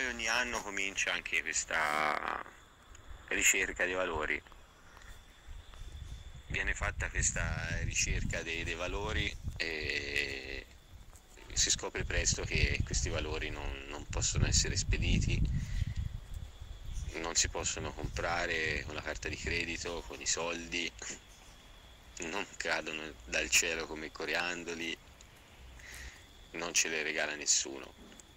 ogni anno comincia anche questa ricerca dei valori. Viene fatta questa ricerca dei valori e si scopre presto che questi valori non possono essere spediti, non si possono comprare con la carta di credito, con i soldi, non cadono dal cielo come coriandoli, non ce le regala nessuno.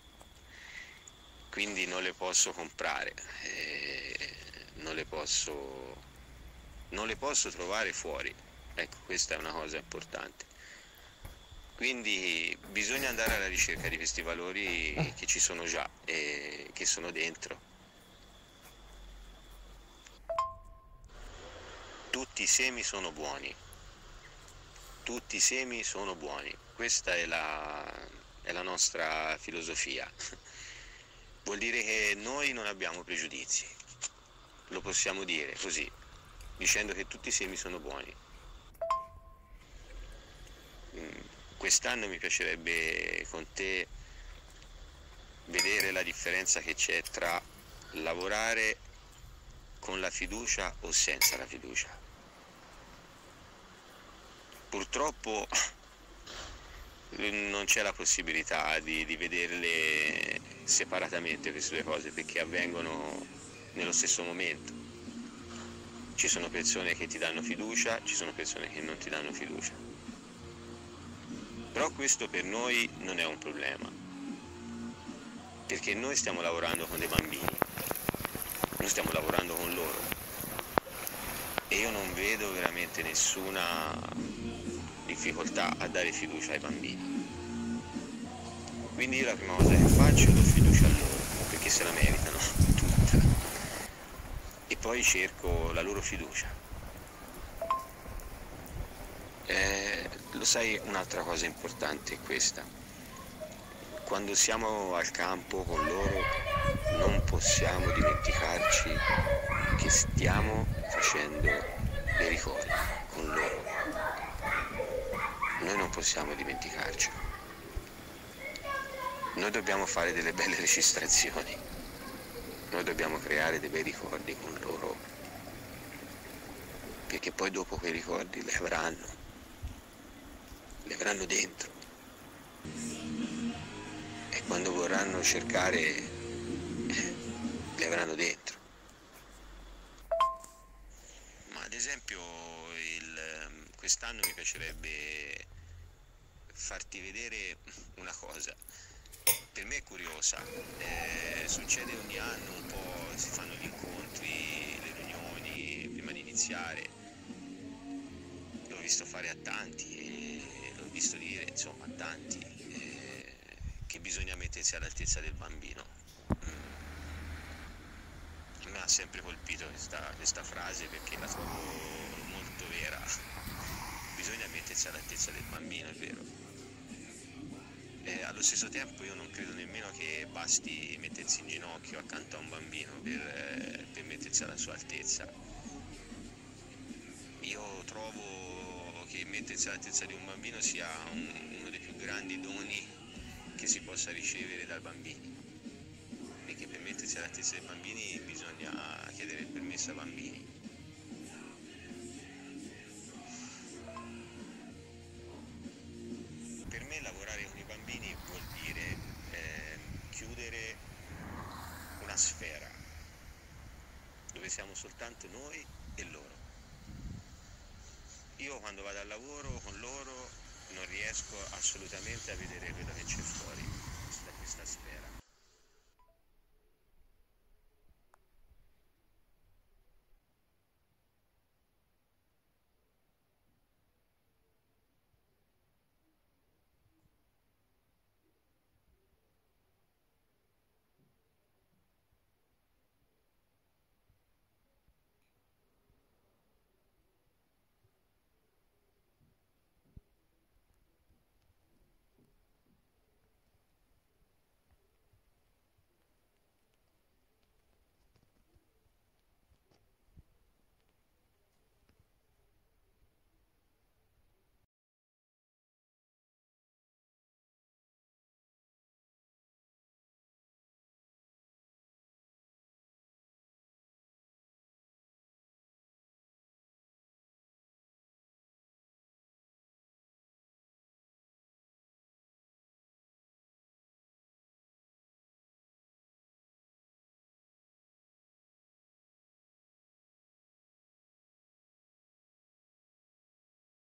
Quindi non le posso comprare, non le posso trovare fuori. Ecco, questa è una cosa importante. Quindi bisogna andare alla ricerca di questi valori che ci sono già e che sono dentro. Tutti i semi sono buoni, tutti i semi sono buoni. Questa è la nostra filosofia. Vuol dire che noi non abbiamo pregiudizi, lo possiamo dire così, dicendo che tutti i semi sono buoni. Quest'anno mi piacerebbe con te vedere la differenza che c'è tra lavorare con la fiducia o senza la fiducia. Purtroppo non c'è la possibilità di vederle separatamente queste due cose, perché avvengono nello stesso momento. Ci sono persone che ti danno fiducia, ci sono persone che non ti danno fiducia. Però questo per noi non è un problema, perché noi stiamo lavorando con dei bambini, noi stiamo lavorando con loro e io non vedo veramente nessuna difficoltà a dare fiducia ai bambini. Quindi io la prima cosa che faccio do fiducia a loro, perché se la meritano tutta, e poi cerco la loro fiducia. Lo sai, un'altra cosa importante è questa: quando siamo al campo con loro non possiamo dimenticarci che stiamo facendo dei ricordi con loro. Noi non possiamo dimenticarcelo. Noi dobbiamo fare delle belle registrazioni, noi dobbiamo creare dei bei ricordi con loro, perché poi dopo quei ricordi li avranno dentro, e quando vorranno cercare li avranno dentro. Ma ad esempio quest'anno mi piacerebbe farti vedere una cosa. Per me è curiosa, succede ogni anno un po', si fanno gli incontri, le riunioni prima di iniziare. L'ho visto fare a tanti e l'ho visto dire, insomma, a tanti, che bisogna mettersi all'altezza del bambino. A me ha sempre colpito questa frase, perché la trovo molto vera. Bisogna mettersi all'altezza del bambino, è vero. Allo stesso tempo io non credo nemmeno che basti mettersi in ginocchio accanto a un bambino per mettersi alla sua altezza. Io trovo che mettersi all'altezza di un bambino sia uno dei più grandi doni che si possa ricevere dai bambini, perché per mettersi all'altezza dei bambini bisogna chiedere il permesso ai bambini. Per me lavorare con i bambini vuol dire chiudere una sfera dove siamo soltanto noi e loro. Io quando vado al lavoro con loro non riesco assolutamente a vedere quello che c'è fuori da questa sfera.